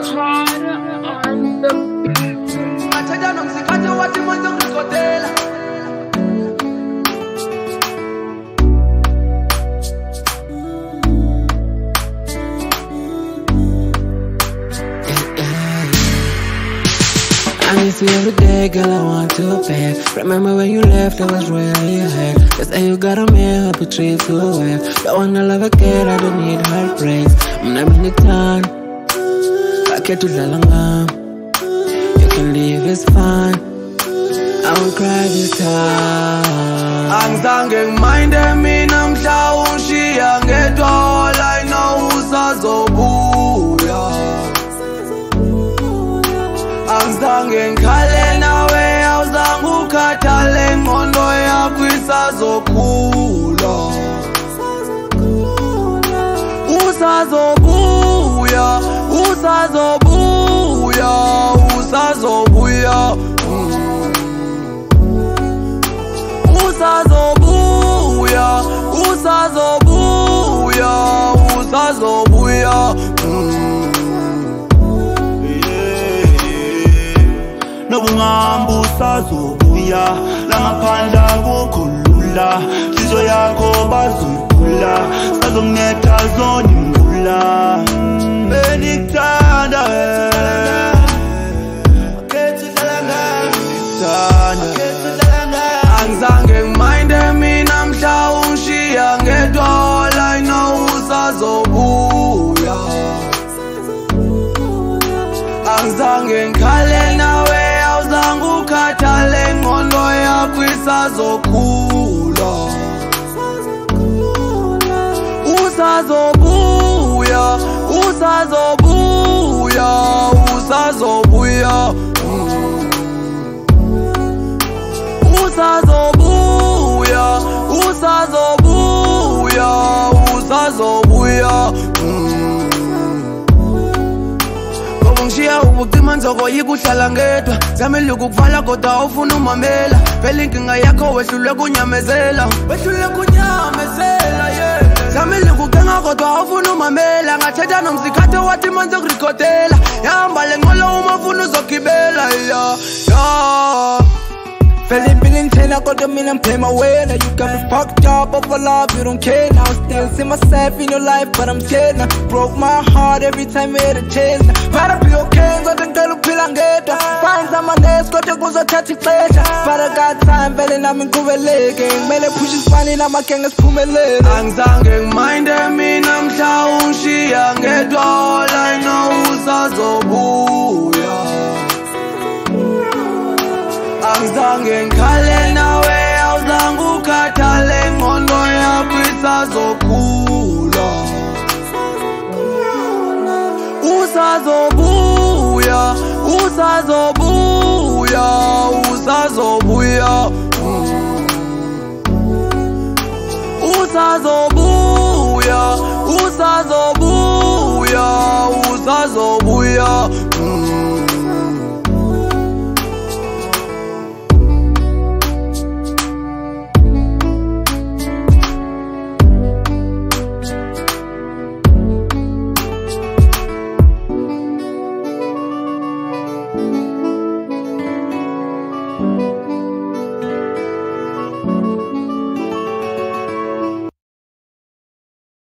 Carter on the I miss you every day, girl, I want to pay. Remember when you left, I was really hurt. They say you got a man, hope you treat you well. Don't wanna love again, I don't need heartbreaks. I'm not in the town, I can't do that. You can leave, it's fine, I won't cry this time. Angizange ngiminde mina mhla ungishiya ngedwa, all I know usazobuya. Angizange ngikhale nawe, awuzange ukhathale, ingqondo yakho isazokhula. Usazobuya, usazobuya, usazobuya. Usazobuya, usazobuya, usazobuya. Nobungamba usazobuya, la ngaphandle akukho lula. Inhliziyo yakho bazoyigula, sazokunetha zona imvula. Benikuthanda Angizange ngiminde mina mhla ungishiya ngedwa, all I know usazobuya. Angizange ngikhale nawe, awuzange ukhathale, ingqondo yakho isazokhula. Usazobuya, usazobuya, usazobuya. Usazobuya, usazobuya, usazobuya. Ngoba ngishiya ubucima nzoko yikuhlala ngedwa, zamile ukukuvala kodwa awufuna umamela. Phela inkinga yakho wehlulwe kunyamezela, yeah. Zamile ukucenga kodwa awufuna umamela, ngathetha nomsikhathe wathi manje kurikhodela. Yahamba le nqolo uma ufuna uzogibela, yeah. Feeling billing chain, I got them in and play my way. Now you got me fucked up over love, you don't care now. Still see myself in your life, but I'm scared now. Broke my heart every time we had a chance now. Gotta be okay, got the girl who feel and get her. Find someone else, got the goes a touchy pleasure. But I got time, belling, I'm in Kuvelege. Mele pushes funny, now my gang is Pumele. Angizange ngiminde mina mhla ungishiya ngedwa, all I know usazobuya. Angizange ngikhale nawe, awuzange ukhathale, ingqondo yakho isazokhula. Usazobuya, usazobuya, usazobuya. Usazobuya, usazobuya.